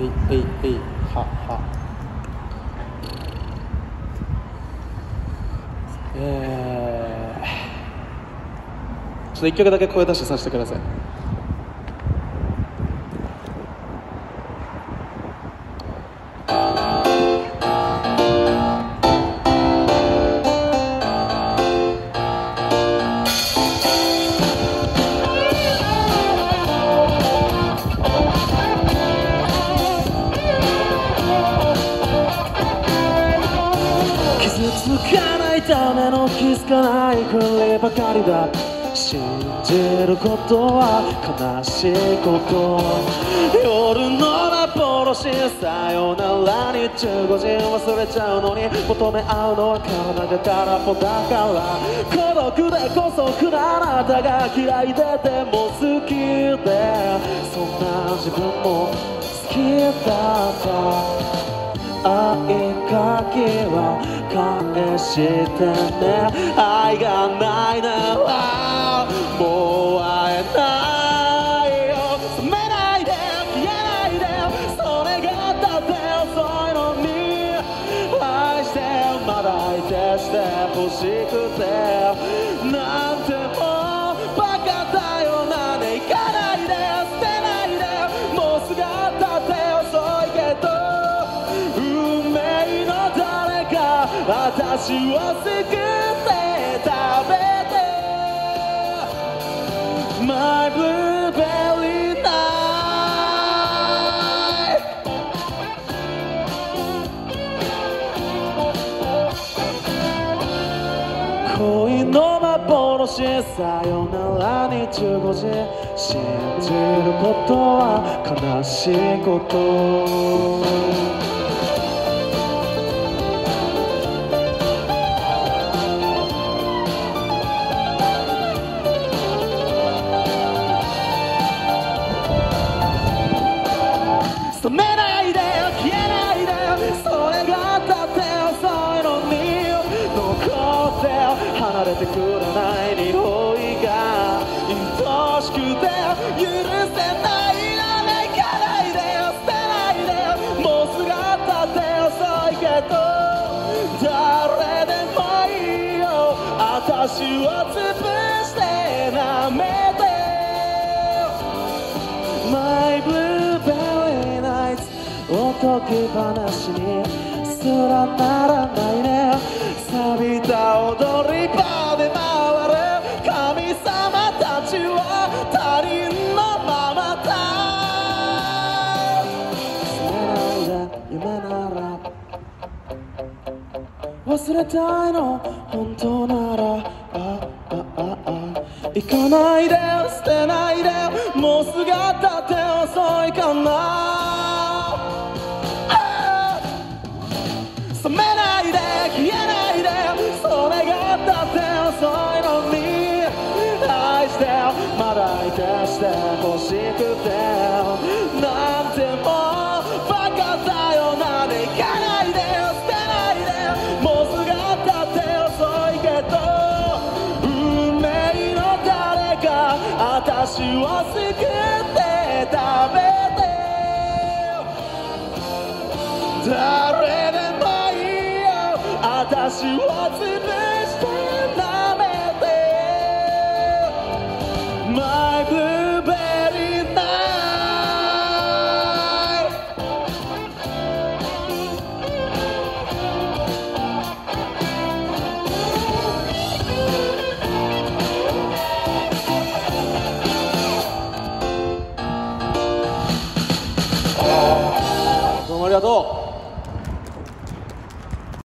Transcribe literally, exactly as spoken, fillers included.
えいえいえいははえー、ちょっといっきょくだけ声出してさせてください。傷つかないための気づかないふりばかりだ。信じることは悲しいこと。夜の幻さよならにじゅうごじ忘れちゃうのに求め合うのは体が空っぽだから。孤独でこそくなあなたが嫌いででも好きで、そんな自分も好きだった。愛かけは返してね。愛がないならもう会えないよ。冷めないで消えないで、それがだって遅いのに。愛してまだ愛してほしくてなんてもうバカだよな。ね行かないで捨てないで、もうすがだって遅いけど私を救って食べて My blueberry night。 恋の幻さよならにじゅうごじ、信じることは悲しいこと。冷めないで消えないで、それがだって遅いのに。残って離れてくれない匂いが愛しくて許せないな。ね行かないで捨てないで、もうすがだって遅いけど誰でもいいよ。私を潰して舐めて My blueberry nights。 おとぎ話にすらならないね。錆びた踊り場で回る神様たちは他人のままだ。忘れないで夢なら忘れたいの本当ならああああ行かないで捨てないで、もうすがだって遅いかな。冷めないで消えないで、それがだって遅いのに。愛してまだ愛してほしくてなんてもうバカだよな。ね行かないで捨てないで、もうすがだって遅いけど運命の誰か私を救って食べて誰でも私を潰して舐めて My blueberry night。 どうもありがとう。